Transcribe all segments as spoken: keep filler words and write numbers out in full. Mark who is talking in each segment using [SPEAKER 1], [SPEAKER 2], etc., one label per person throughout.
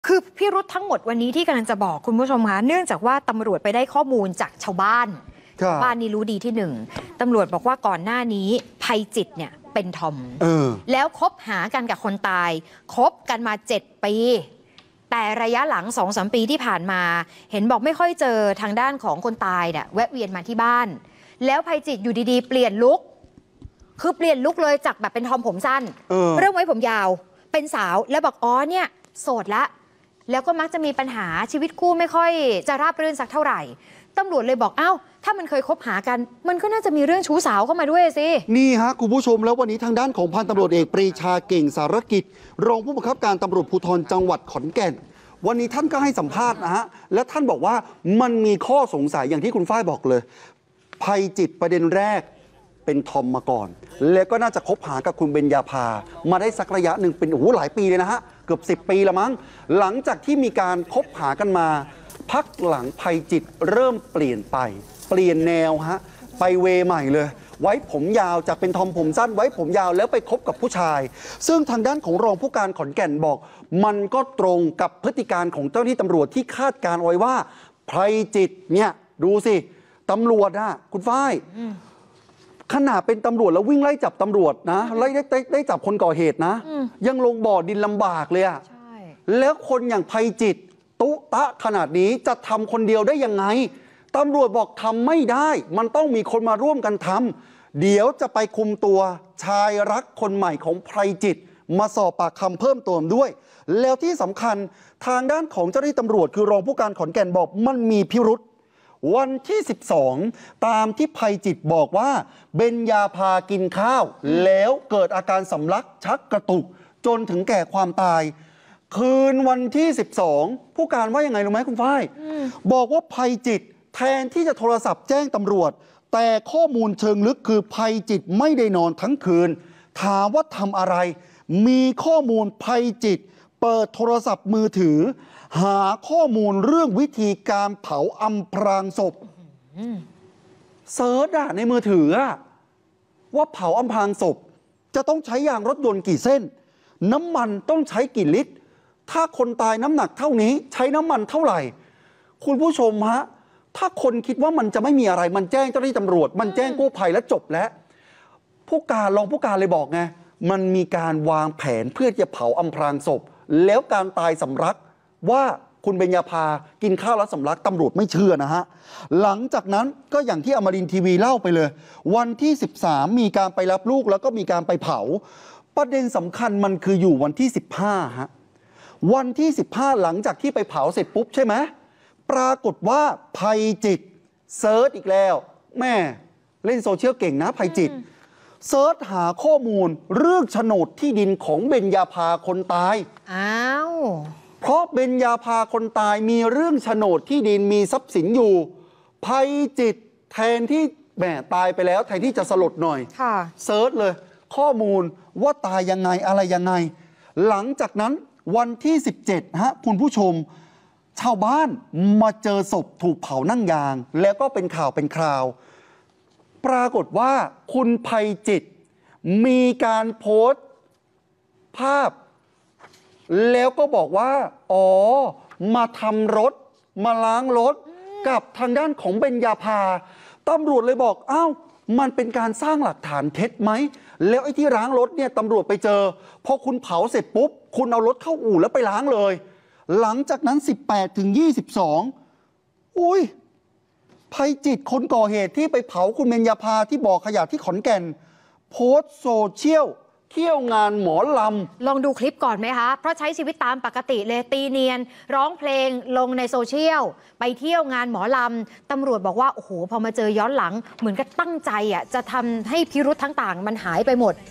[SPEAKER 1] คือพิรุธทั้งหมดวันนี้ที่กำลังจะบอกคุณผู้ชมคะเนื่องจากว่าตำรวจไปได้ข้อมูลจากชาวบ้านชาวบ้านนี่รู้ดีที่หนึ่งตำรวจบอกว่าก่อนหน้านี้ภัยจิตเนี่ยเป็นทอมแล้วคบหากันกับคนตายคบกันมาเจ็ดปีแต่ระยะหลัง สองสาม ปีที่ผ่านมาเห็นบอกไม่ค่อยเจอทางด้านของคนตายเนี่ยแวะเวียนมาที่บ้านแล้วภัยจิตอยู่ดีๆเปลี่ยนลุคคือเปลี่ยนลุคเลยจากแบบเป็นทอมผมสั้น เออ เริ่มไว้ผมยาวเป็นสาวแล้วบอกอ๋อเนี่ยโสดละแล้วก็มักจะมีปัญหาชีวิตคู่ไม่ค่อยจะราบรื่นสักเท่าไหร่ตำรวจเลยบอกอ้าวถ้ามันเคยคบหากันมันก็น่าจะมีเรื่องชู้สาวเข้ามาด้วยสิ
[SPEAKER 2] นี่ฮะคุณผู้ชมแล้ววันนี้ทางด้านของพันตำรวจเอกปรีชาเก่งสารกิจรองผู้บังคับการตำรวจภูธรจังหวัดขอนแก่นวันนี้ท่านก็ให้สัมภาษณ์นะฮะและท่านบอกว่ามันมีข้อสงสัยอย่างที่คุณฝ้ายบอกเลยภัยจิตประเด็นแรกเป็นทอมมาก่อนแล้วก็น่าจะคบหากับคุณเบญญาภามาได้สักระยะหนึ่งเป็นโอ้โหหลายปีเลยนะฮะเกือบสิบปีละมั้งหลังจากที่มีการคบหากันมาพักหลังภัยจิตเริ่มเปลี่ยนไปเปลี่ยนแนวฮะไปเวใหม่เลยไว้ผมยาวจากเป็นทอมผมสั้นไว้ผมยาวแล้วไปคบกับผู้ชายซึ่งทางด้านของรองผู้การขอนแก่นบอกมันก็ตรงกับพฤติการของเจ้าหน้าที่ตำรวจที่คาดการไว้ว่าภัยจิตเนี่ยดูสิตำรวจนะคุณฝ้ายขนาดเป็นตำรวจแล้ววิ่งไล่จับตำรวจนะไล่ได้ได้ได้จับคนก่อเหตุนะยังลงบ่อดินลำบากเลยอะแล้วคนอย่างภัยจิตตุตะขนาดนี้จะทำคนเดียวได้ยังไงตำรวจบอกทำไม่ได้มันต้องมีคนมาร่วมกันทำเดี๋ยวจะไปคุมตัวชายรักคนใหม่ของภัยจิตมาสอบปากคำเพิ่มเติมด้วยแล้วที่สำคัญทางด้านของเจ้าหน้าที่ตำรวจคือรองผู้การขอนแก่นบอกมันมีพิรุษวันที่สิบสองตามที่ภัยจิตบอกว่าเบญญาภากินข้าวแล้วเกิดอาการสำลักชักกระตุกจนถึงแก่ความตายคืนวันที่สิบสองผู้การว่ายังไงรู้ไหมคุณฝ้ายบอกว่าภัยจิตแทนที่จะโทรศัพท์แจ้งตำรวจแต่ข้อมูลเชิงลึกคือภัยจิตไม่ได้นอนทั้งคืนถามว่าทำอะไรมีข้อมูลภัยจิตเปิดโทรศัพท์มือถือหาข้อมูลเรื่องวิธีการเผาอำพรางศพเซิร์ชอะในมือถืออะว่าเผาอำพรางศพจะต้องใช้ยางรถยนต์กี่เส้นน้ำมันต้องใช้กี่ลิตรถ้าคนตายน้ำหนักเท่านี้ใช้น้ำมันเท่าไหร่คุณผู้ชมฮะถ้าคนคิดว่ามันจะไม่มีอะไรมันแจ้งเจ้าหน้าที่ตำรวจมันแจ้งกู้ภัยแล้วจบแล้วผู้การรองผู้การเลยบอกไงมันมีการวางแผนเพื่อจะเผาอำพรางศพแล้วการตายสำลักว่าคุณเบญญาภากินข้าวแล้วสำลักตำรวจไม่เชื่อนะฮะหลังจากนั้นก็อย่างที่อมรินทร์ทีวีเล่าไปเลยวันที่สิบสามมีการไปรับลูกแล้วก็มีการไปเผาประเด็นสำคัญมันคืออยู่วันที่สิบห้าฮะวันที่สิบห้าหลังจากที่ไปเผาเสร็จปุ๊บใช่ไหมปรากฏว่าภัยจิตเซิร์ชอีกแล้วแม่เล่นโซเชียลเก่งนะภัยจิตเซิร์ชหาข้อมูลเรื่องโฉนดที่ดินของเบญญาภาคนตายอ้าวเพราะเบญญาภาคนตายมีเรื่องโฉนดที่ดินมีทรัพย์สินอยู่ภัยจิตแทนที่แม่ตายไปแล้วแทนที่จะสลดหน่อยเซิร์ชเลยข้อมูลว่าตายยังไงอะไรยังไงหลังจากนั้นวันที่สิบเจ็ดฮะคุณผู้ชมชาวบ้านมาเจอศพถูกเผานั่งยางแล้วก็เป็นข่าวเป็นคราวปรากฏว่าคุณภัยจิตมีการโพสต์ภาพแล้วก็บอกว่าอ๋อมาทำรถมาล้างรถกับทางด้านของเบญญาภาตำรวจเลยบอกอ้าวมันเป็นการสร้างหลักฐานเท็จไหมแล้วไอ้ที่ล้างรถเนี่ยตำรวจไปเจอพอคุณเผาเสร็จปุ๊บคุณเอารถเข้าอู่แล้วไปล้างเลยหลังจากนั้นสิบแปดถึงยี่สิบสองอุ้ยภัยจิตคนก่อเหตุที่ไปเผาคุณเบญญาภาที่บ่อขยะที่ขอนแก่นโพสต์โซเชียลเที่ยวงานหมอลำ
[SPEAKER 1] ลองดูคลิปก่อนไหมคะเพราะใช้ชีวิตตามปกติเลยตีเนียนร้องเพลงลงในโซเชียลไปเที่ยวงานหมอลำตำรวจบอกว่าโอ้โหพอมาเจอย้อนหลังเหมือนกับตั้งใจอ่ะจะทำให้พิรุธทั้งต่างมันหายไปหมด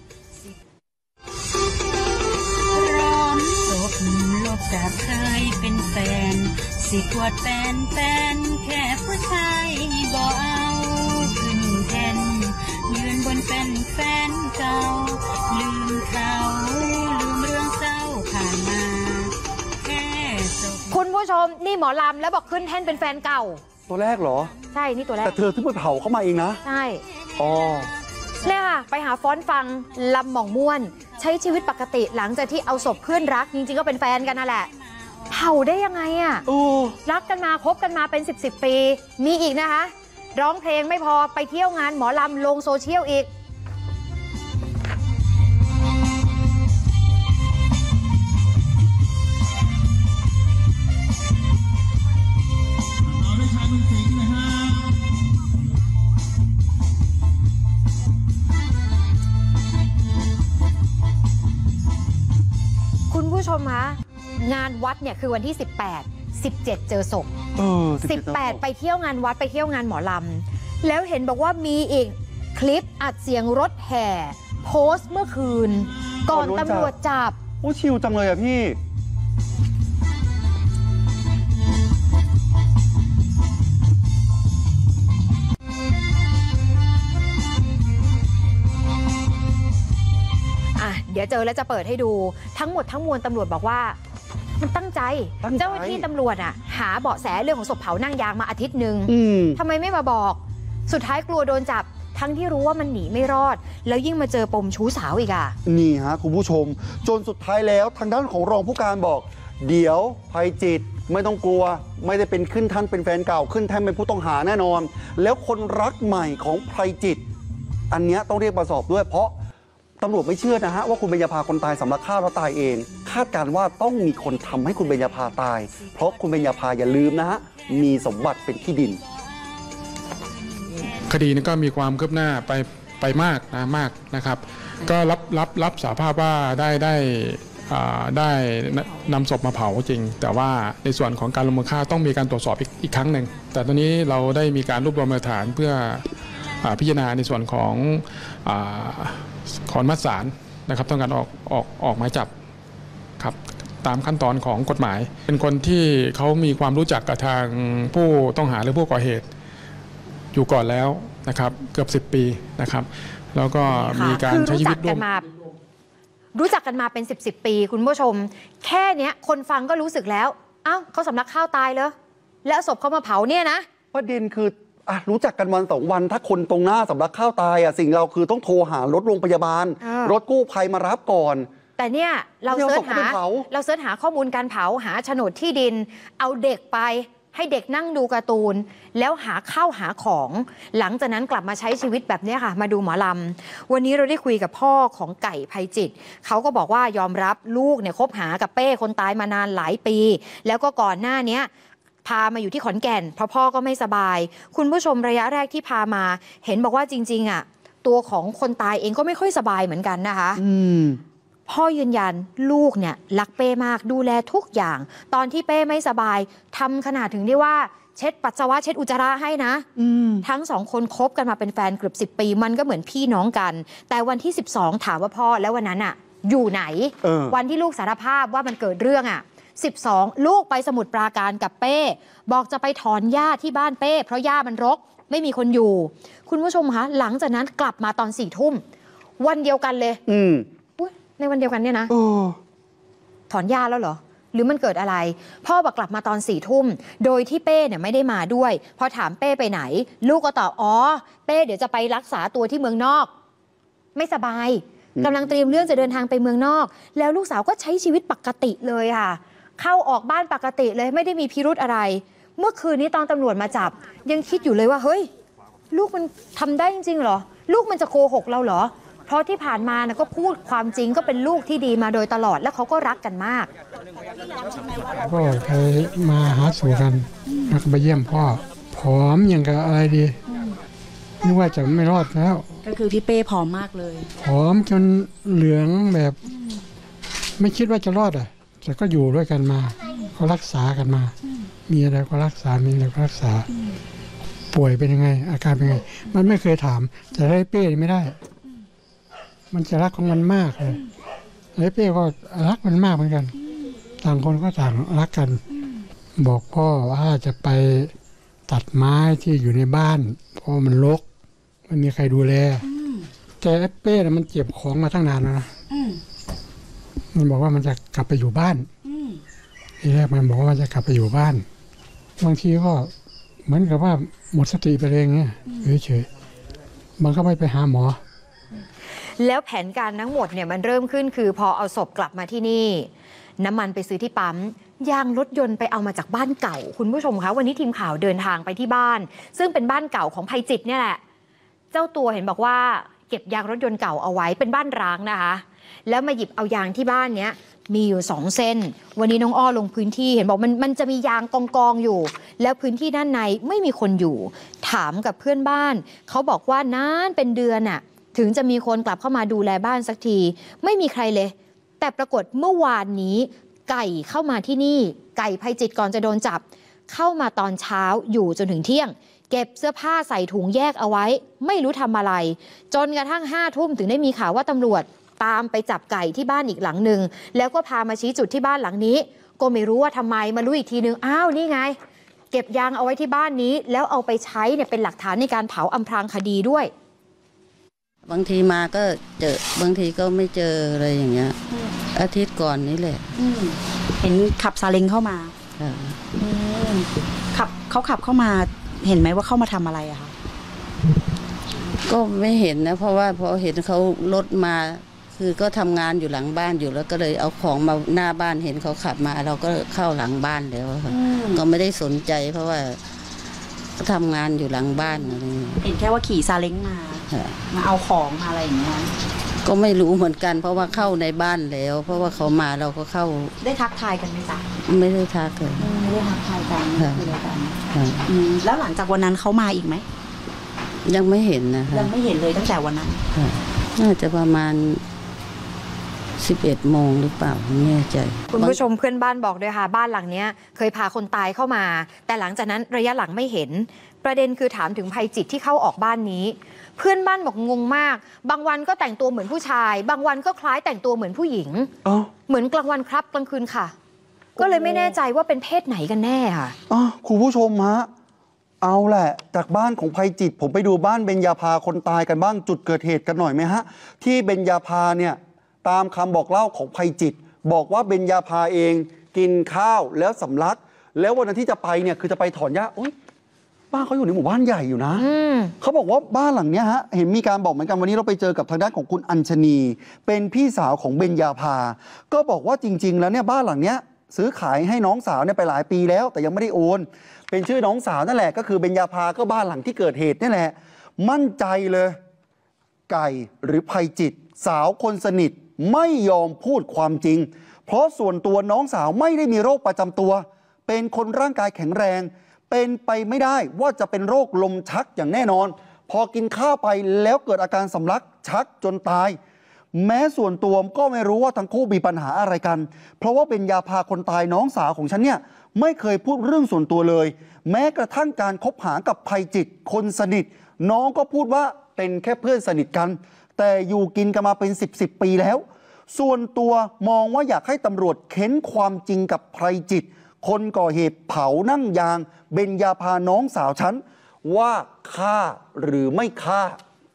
[SPEAKER 3] จากเคยเป็นแฟนสิขวดแฟนแฟนแค่ผู้ชายบ่เอาขึ้นแทนยืนบนเป็นแฟนเก่าลืมเขาลืมเรื่องเศร้าผ่านมาแค่
[SPEAKER 1] คุณผู้ชมนี่หมอลำแล้วบอกขึ้นแท่นเป็นแฟนเก่า
[SPEAKER 2] ตัวแรกเหรอ
[SPEAKER 1] ใช่นี่ตัวแรก
[SPEAKER 2] แต่เธอที่ไปเผาเข้ามาเองนะ
[SPEAKER 1] ใช่
[SPEAKER 2] อ๋อ
[SPEAKER 1] เนี่ยค่ะไปหาฟ้อนฟังลำหม่องม่วนใช้ชีวิตปกติหลังจากที่เอาศพเพื่อนรักจริงๆก็เป็นแฟนกันนั่นแหละเผาได้ยังไงอะรักกันมาคบกันมาเป็นสิบสิบปีมีอีกนะคะร้องเพลงไม่พอไปเที่ยวงานหมอลำลงโซเชียลอีกคุณผู้ชมคะงานวัดเนี่ยคือวันที่สิบแปด สิบเจ็ดเจอศพสิบแปดไปเที่ยวงานวัดไปเที่ยวงานหมอลำแล้วเห็นบอกว่ามีอีกคลิปอัดเสียงรถแห่โพสต์เมื่อคืนก่อนตำรวจจับ
[SPEAKER 2] โอ้ชิลจังเลยอะพี่
[SPEAKER 1] เดี๋ยวเจอแล้วจะเปิดให้ดูทั้งหมดทั้งมวลตำรวจบอกว่ามันตั้งใจเจ้าหน้าที่ตำรวจอ่ะหาเบาะแสเรื่องของศพเผานั่งยางมาอาทิตย์หนึ่งทำไมไม่มาบอกสุดท้ายกลัวโดนจับทั้งที่รู้ว่ามันหนีไม่รอดแล้วยิ่งมาเจอปมชู้สาวอีกอ่ะ
[SPEAKER 2] นี่ฮะคุณผู้ชมจนสุดท้ายแล้วทางด้านของรองผู้การบอกเดี๋ยวภัยจิตไม่ต้องกลัวไม่ได้เป็นขึ้นท่านเป็นแฟนเก่าขึ้นแท่นเป็นผู้ต้องหาแน่นอนแล้วคนรักใหม่ของภัยจิตอันนี้ต้องเรียกมาสอบด้วยเพราะตำรวจไม่เชื่อนะฮะว่าคุณเบญญาภาคนตายสำลักข้าวแล้วตายเองคาดการว่าต้องมีคนทำให้คุณเบญญาภาตายเพราะคุณเบญญาภาอย่าลืมนะฮะมีสมบัติเป็นที่ดิน
[SPEAKER 4] คดีนี้ก็มีความคืบหน้าไปไปมากนะมากนะครับก็รับรับรับสารภาพว่าได้ได้ได้นำศพมาเผาจริงแต่ว่าในส่วนของการลงมือฆ่าต้องมีการตรวจสอบอีกอีกครั้งหนึ่งแต่ตอนนี้เราได้มีการรวบรวมหลักฐานเพื่อพิจารณาในส่วนของขออนุมัติศาลนะครับต้องการออกออกออกหมายจับครับตามขั้นตอนของกฎหมายเป็นคนที่เขามีความรู้จักกับทางผู้ต้องหาหรือผู้ก่อเหตุอยู่ก่อนแล้วนะครับเกือบสิบปีนะครับแล้วก็มีการใช้ชีวิตร่วม
[SPEAKER 1] รู้จักกันมาเป็นสิบสิบปีคุณผู้ชมแค่เนี้ยคนฟังก็รู้สึกแล้วอ้าวเขาสำลักข้าวตายเลยแล้วศพเขามาเผาเนี่ยนะ
[SPEAKER 2] ประเด็นคืออ่ะรู้จักกันวันสองวันถ้าคนตรงหน้าสำลักข้าวตายอ่ะสิ่งเราคือต้องโทรหารถโรงพยาบาลรถกู้ภัยมารับก่อน
[SPEAKER 1] แต่เนี่ยเราเสิร์ชหาเราเสิร์ชหาข้อมูลการเผาหาโฉนดที่ดินเอาเด็กไปให้เด็กนั่งดูการ์ตูนแล้วหาข้าวหาของหลังจากนั้นกลับมาใช้ชีวิตแบบนี้ค่ะมาดูหมอลำวันนี้เราได้คุยกับพ่อของไก่ภัยจิตเขาก็บอกว่ายอมรับลูกเนี่ยคบหากับเป้คนตายมานานหลายปีแล้วก็ก่อนหน้านี้พามาอยู่ที่ขอนแก่นเพราะพ่อก็ไม่สบายคุณผู้ชมระยะแรกที่พามาเห็นบอกว่าจริงๆอ่ะตัวของคนตายเองก็ไม่ค่อยสบายเหมือนกันนะคะพ่อยืนยันลูกเนี่ยรักเป้มากดูแลทุกอย่างตอนที่เป้ไม่สบายทำขนาดถึงได้ว่าเช็ดปัสสาวะเช็ดอุจจาระให้นะทั้งสองคนคบกันมาเป็นแฟนเกือบสิบปีมันก็เหมือนพี่น้องกันแต่วันที่สิบสองถามว่าพ่อแล้ววันนั้นอ่ะอยู่ไหนวันที่ลูกสารภาพว่ามันเกิดเรื่องอ่ะสิบสองลูกไปสมุทรปราการกับเป้บอกจะไปถอนหญ้าที่บ้านเป้เพราะหญ้ามันรกไม่มีคนอยู่คุณผู้ชมคะหลังจากนั้นกลับมาตอนสี่ทุ่มวันเดียวกันเลยอืมในวันเดียวกันเนี่ยนะถอนหญ้าแล้วเหรอหรือมันเกิดอะไรพ่อบอกกลับมาตอนสี่ทุ่มโดยที่เป้เนี่ยไม่ได้มาด้วยพอถามเป้ไปไหนลูกก็ตอบอ๋อเป้เดี๋ยวจะไปรักษาตัวที่เมืองนอกไม่สบายกำลังเตรียมเรื่องจะเดินทางไปเมืองนอกแล้วลูกสาวก็ใช้ชีวิตปกติเลยค่ะเข้าออกบ้านปกติเลยไม่ได้มีพิรุธอะไรเมื่อคืนนี้ตอนตำรวจมาจับยังคิดอยู่เลยว่าเฮ้ยลูกมันทำได้จริงๆเหรอลูกมันจะโกหกเราเหรอเพราะที่ผ่านมานะก็พูดความจริงก็เป็นลูกที่ดีมาโดยตลอดแล้วเขาก็รักกันมาก
[SPEAKER 5] ก็ไปมาหาสู่กันแล้วก็ไปเยี่ยมพ่อผอมอย่างกับอะไรดีนึกว่าจะไม่รอดแล้ว
[SPEAKER 6] ก็คือพี่เป้ผอมมากเลย
[SPEAKER 5] ผอมจนเหลืองแบบไม่คิดว่าจะรอดอ่ะแต่ก็อยู่ด้วยกันมาเขารักษากันมามีอะไรก็รักษามีอะไรก็รักษาป่วยเป็นยังไงอาการเป็นยังไงมันไม่เคยถามแต่ไอ้เป้ไม่ได้มันจะรักของมันมากเลยไอ้เป้ก็รักมันมากเหมือนกันต่างคนก็ต่างรักกันบอกพ่อว่าจะไปตัดไม้ที่อยู่ในบ้านเพราะมันรกไม่มีใครดูแลแต่ไอ้เป้มันเจ็บของมาตั้งนานแล้วนะมันบอกว่ามันจะกลับไปอยู่บ้านทีแรกมันบอกว่ามันจะกลับไปอยู่บ้านบางทีก็เหมือนกับว่าหมดสติไปเลยเงี้ยเฉยๆมันก็ไม่ไปหาหมอ
[SPEAKER 1] แล้วแผนการทั้งหมดเนี่ยมันเริ่มขึ้นคือพอเอาศพกลับมาที่นี่น้ำมันไปซื้อที่ปั๊มยางรถยนต์ไปเอามาจากบ้านเก่าคุณผู้ชมคะวันนี้ทีมข่าวเดินทางไปที่บ้านซึ่งเป็นบ้านเก่าของภัยจิตเนี่ยแหละเจ้าตัวเห็นบอกว่าเก็บยางรถยนต์เก่าเอาไว้เป็นบ้านร้างนะคะแล้วมาหยิบเอายางที่บ้านเนี้ยมีอยู่สองเส้นวันนี้น้องอ้อลงพื้นที่เห็นบอกมันมันจะมียางกองกองอยู่แล้วพื้นที่ด้านในไม่มีคนอยู่ถามกับเพื่อนบ้านเขาบอกว่านานเป็นเดือนน่ะถึงจะมีคนกลับเข้ามาดูแลบ้านสักทีไม่มีใครเลยแต่ปรากฏเมื่อวานนี้ไก่เข้ามาที่นี่ไก่ภัยจิตก่อนจะโดนจับเข้ามาตอนเช้าอยู่จนถึงเที่ยงเก็บเสื้อผ้าใส่ถุงแยกเอาไว้ไม่รู้ทำอะไรจนกระทั่งห้าทุ่มถึงได้มีข่าวว่าตำรวจตามไปจับไก่ที่บ้านอีกหลังหนึ่งแล้วก็พามาชี้จุดที่บ้านหลังนี้ก็ไม่รู้ว่าทำไมมารู้อีกทีนึงอ้าวนี่ไงเก็บยางเอาไว้ที่บ้านนี้แล้วเอาไปใช้เนี่ยเป็นหลักฐานในการเผาอำพรางคดีด้วย
[SPEAKER 6] บางทีมาก็เจอบางทีก็ไม่เจออะไรอย่างเงี้ยอาทิตย์ก่อนนี่แหละ
[SPEAKER 7] เห็นขับซาเล้งเข้ามาขับเขาขับเข้ามาเห็นไหมว่าเข้ามาทำอะไรอะคะ
[SPEAKER 6] ก็ไม่เห็นนะเพราะว่าพอเห็นเขารถมาคือก็ทำงานอยู่หลังบ้านอยู่แล้วก็เลยเอาของมาหน้าบ้านเห็นเขาขับมาเราก็เข้าหลังบ้านแล้วก็ไม่ได้สนใจเพราะว่าก็ทำงานอยู่หลังบ้านอะไร
[SPEAKER 7] เห็นแค่ว่าขี่ซาเล้งมามาเอาของมาอะไรอย่างเงี้ย
[SPEAKER 6] ก็ไม่รู้เหมือนกันเพราะว่าเข้าในบ้านแล้วเพราะว่าเขามาเราก็เข้า
[SPEAKER 7] ได้ทักทายกันไหมจ๊ะ
[SPEAKER 6] ไม่ได้ทักเลย
[SPEAKER 7] ไม่ได้ทักทายกันคุยกันแล้วหลังจากวันนั้นเขามาอีกไหม
[SPEAKER 6] ยังไม่เห็นนะคะ
[SPEAKER 7] ยังไม่เห็นเลยตั้งแต่วันนั้น
[SPEAKER 6] น่าจะประมาณสิบเอ็ดโมงหรือเปล่าไม่แน่ใจ
[SPEAKER 1] คุณผู้ชมเพื่อนบ้านบอกด้วยค่ะบ้านหลังนี้เคยพาคนตายเข้ามาแต่หลังจากนั้นระยะหลังไม่เห็นประเด็นคือถามถึงภัยจิตที่เข้าออกบ้านนี้เพื่อนบ้านบอกงงมากบางวันก็แต่งตัวเหมือนผู้ชายบางวันก็คล้ายแต่งตัวเหมือนผู้หญิงเหมือนกลางวันครับกลางคืนค่ะก็เลยไม่แน่ใจว่าเป็นเพศไหนกันแน่ค่ะ
[SPEAKER 2] อ๋อคุณผู้ชมฮะเอาแหละจากบ้านของภัยจิตผมไปดูบ้านเบญญาภาคนตายกันบ้างจุดเกิดเหตุกันหน่อยไหมฮะที่เบญญาภาเนี่ยตามคำบอกเล่าของภัยจิตบอกว่าเบญญาภาเองกินข้าวแล้วสำลักแล้ววันนั้นที่จะไปเนี่ยคือจะไปถอนหญ้าโอ๊ยบ้านเขาอยู่ในหมู่บ้านใหญ่อยู่นะเขาบอกว่าบ้านหลังนี้ฮะเห็นมีการบอกเหมือนกันวันนี้เราไปเจอกับทางด้านของคุณอัญชนีเป็นพี่สาวของเบญญาภาก็บอกว่าจริงๆแล้วเนี่ยบ้านหลังนี้ซื้อขายให้น้องสาวเนี่ยไปหลายปีแล้วแต่ยังไม่ได้โอนเป็นชื่อน้องสาวนั่นแหละก็คือเบญญาภาก็บ้านหลังที่เกิดเหตุนี่แหละมั่นใจเลยไก่หรือภัยจิตสาวคนสนิทไม่ยอมพูดความจริงเพราะส่วนตัวน้องสาวไม่ได้มีโรคประจำตัวเป็นคนร่างกายแข็งแรงเป็นไปไม่ได้ว่าจะเป็นโรคลมชักอย่างแน่นอนพอกินข้าวไปแล้วเกิดอาการสำลักชักจนตายแม้ส่วนตัวก็ไม่รู้ว่าทั้งคู่มีปัญหาอะไรกันเพราะว่าเบญญาภาคนตายน้องสาวของฉันเนี่ยไม่เคยพูดเรื่องส่วนตัวเลยแม้กระทั่งการคบหากับภัยจิตคนสนิทน้องก็พูดว่าเป็นแค่เพื่อนสนิทกันแต่อยู่กินกันมาเป็นสิบสิบปีแล้วส่วนตัวมองว่าอยากให้ตำรวจเค้นความจริงกับภัยจิตคนก่อเหตุเผานั่งยางเบญญาภาน้องสาวฉันว่าฆ่าหรือไม่ฆ่า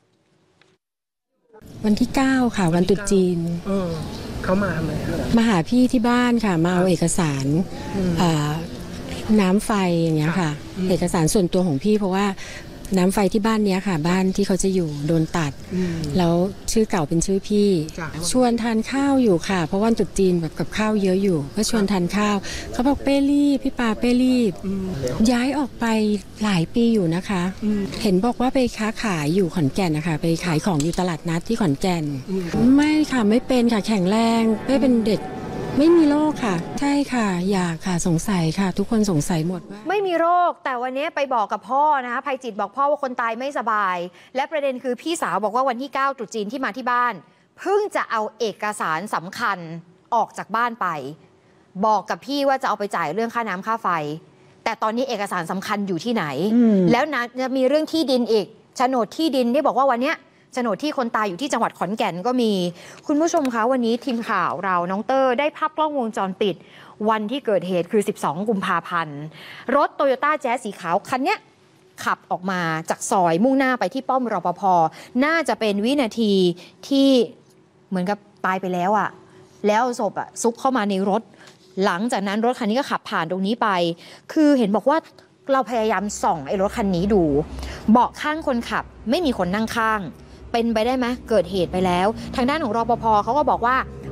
[SPEAKER 8] วันที่เก้าค่ะวันตรุษจีน
[SPEAKER 9] เขามาทำไม
[SPEAKER 8] มาหาพี่ที่บ้านค่ะมาเอาเอกสารน้ำไฟอย่างเงี้ยค่ะเอกสารส่วนตัวของพี่เพราะว่าน้ำไฟที่บ้านเนี้ยค่ะบ้านที่เขาจะอยู่โดนตัดแล้วชื่อเก่าเป็นชื่อพี่ชวนทานข้าวอยู่ค่ะเพราะวันตรุษจีนแบบกับข้าวเยอะอยู่ก็ชวนทานข้าวเขาบอกเป้รีบพี่ปาเป้รีบย้ายออกไปหลายปีอยู่นะคะเห็นบอกว่าไปค้าขายอยู่ขอนแก่นนะคะไปขายของอยู่ตลาดนัดที่ขอนแก่นไม่ค่ะไม่เป็นค่ะแข็งแรงไม่เป็นเด็กไม่มีโรคค่ะใช่ค่ะอยากค่ะสงสัยค่ะทุกคนสงสัยหมดว่า
[SPEAKER 1] ไม่มีโรคแต่วันนี้ไปบอกกับพ่อนะคะภัยจิตบอกพ่อว่าคนตายไม่สบายและประเด็นคือพี่สาวบอกว่าวันที่เก้าตรุษจีนที่มาที่บ้านเพิ่งจะเอาเอกสารสำคัญออกจากบ้านไปบอกกับพี่ว่าจะเอาไปจ่ายเรื่องค่าน้ำค่าไฟแต่ตอนนี้เอกสารสำคัญอยู่ที่ไหนแล้วนะจะมีเรื่องที่ดินอีกโฉนดที่ดินที่บอกว่าวันนี้โฉนดที่คนตายอยู่ที่จังหวัดขอนแก่นก็มีคุณผู้ชมคะวันนี้ทีมข่าวเราน้องเตอร์ได้ภาพกล้องวงจรปิดวันที่เกิดเหตุคือสิบสองกุมภาพันธ์รถโตโยต้าแจ๊สสีขาวคันนี้ขับออกมาจากซอยมุ่งหน้าไปที่ป้อมรปภน่าจะเป็นวินาทีที่เหมือนกับตายไปแล้วอะแล้วศพอะซุกเข้ามาในรถหลังจากนั้นรถคันนี้ก็ขับผ่านตรงนี้ไปคือเห็นบอกว่าเราพยายามส่องไอ้รถคันนี้ดูเบาะข้างคนขับไม่มีคนนั่งข้างเป็นไปได้ไหมเกิดเหตุไปแล้วทางด้านของรปภเขาก็บอกว่า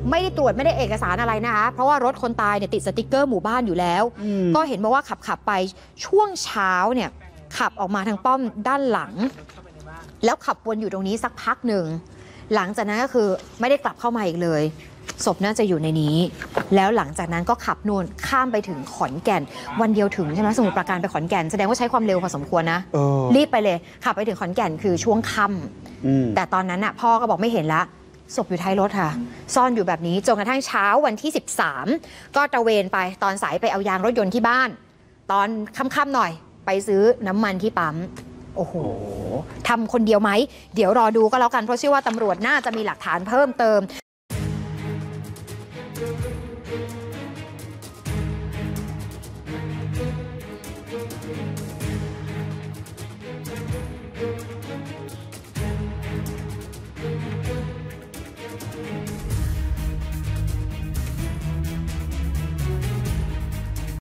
[SPEAKER 1] ไม่ได้ตรวจไม่ได้เอกสารอะไรนะคะเพราะว่ารถคนตายเนี่ยติดสติกเกอร์หมู่บ้านอยู่แล้วก็เห็นมาว่าขับขับไปช่วงเช้าเนี่ยขับออกมาทางป้อมด้านหลังแล้วขับวนอยู่ตรงนี้สักพักหนึ่งหลังจากนั้นก็คือไม่ได้กลับเข้ามาอีกเลยศพน่าจะอยู่ในนี้แล้วหลังจากนั้นก็ขับนู่นข้ามไปถึงขอนแก่นวันเดียวถึงใช่ไหมสมุทรปราการไปขอนแก่นแสดงว่าใช้ความเร็วพอสมควรนะรีบไปเลยขับไปถึงขอนแก่นคือช่วงค่ำแต่ตอนนั้นน่ะพ่อก็บอกไม่เห็นละศพอยู่ท้ายรถค่ะซ่อนอยู่แบบนี้จนกระทั่งเช้าวันที่สิบสามก็ตระเวนไปตอนสายไปเอายางรถยนต์ที่บ้านตอนค่ำๆหน่อยไปซื้อน้ำมันที่ปั๊มโอ้โหทำคนเดียวไหมเดี๋ยวรอดูก็แล้วกันเพราะเชื่อว่าตำรวจน่าจะมีหลักฐานเพิ่มเติม